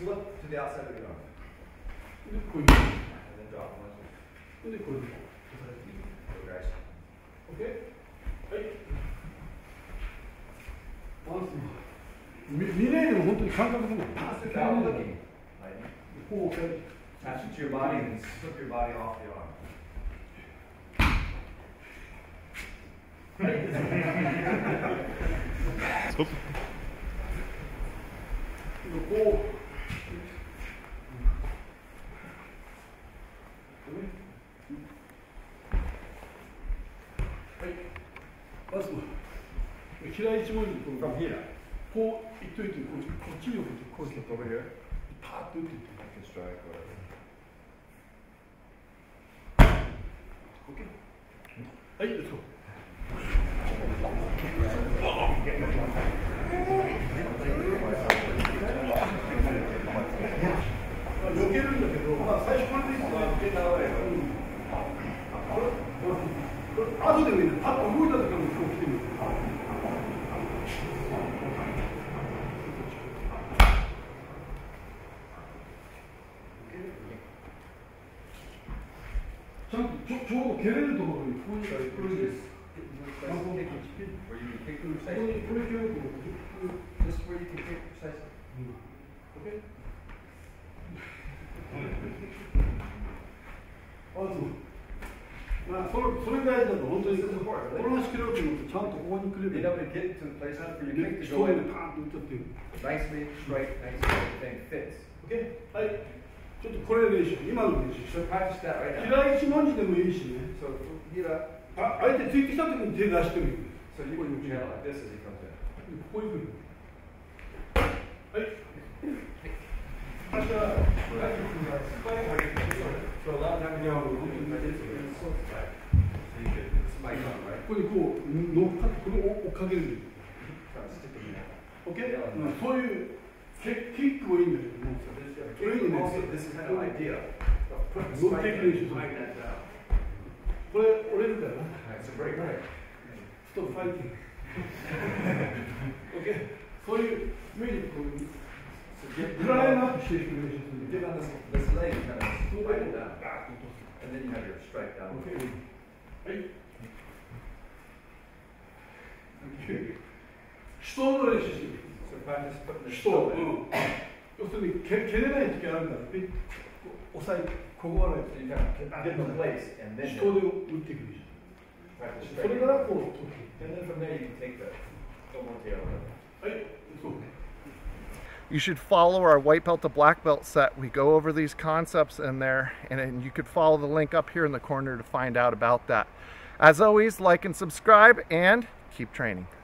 flip to the outside of the arm. And then drop one. Go, guys. Okay? Right. 見ないでも本当に感覚でも Without looking. Attach it to your body and slip your body off the arm. From here. こういっといて、こっちに置いて、こうして、 Over here. パーッと打っていって。 I can strike whatever. Okay. はい、let's go. 避けるんだけど、まあ最初これでいいかな。後でもいいんだ。パッと動いた時もこう来てみる。ちょうど蹴れるところにこういうこれです。 Where you can kick precisely. Just where you can kick precisely. Okay? まあそれぐらいだと本当にこの足切ろうと思ってちゃんとここにくれる。 Being able to get to the place where you kick to 一 go 重 in. でパーンと打っちゃってる。 Nicely straight, nice thing fits. Okay? はい。ちょっとこれ練習、今の練習。 So practice that right now. 平一文字でもいいしね。 So here, 相手ついてきた時に手出してもいい。 so you can channel like this as he comes in. こういうふうに。はい。足は。 So a lot of times you know, so you get this mic on, right? ここにこう乗っかってこれを追っかける。 Try to stick it in there. Okay? そういうキックもいいんだけども。 So this is kind of idea of putting the spike in and tying that down. これ折れるからな。 Alright, so break, right? Stop fighting. Okay? そういうイメージこういう。 So get グライムアップしていく練習する。 on this leg and kind of slide it down. And then you have your strike down. Okay. はい。手刀の練習してる。 So practice putting the 手刀。 stone in. 要するに蹴れない時あるんだ。ピッ押さえここはね。 So you kind of get in place and 手 then 刀で打っていくでしょ。 practice それ strike. からこう取って。 And then from there you can take the one tail. はい。そう。 You should follow our white belt to black belt set. We go over these concepts in there, and then you could follow the link up here in the corner to find out about that. As always, like and subscribe, and keep training.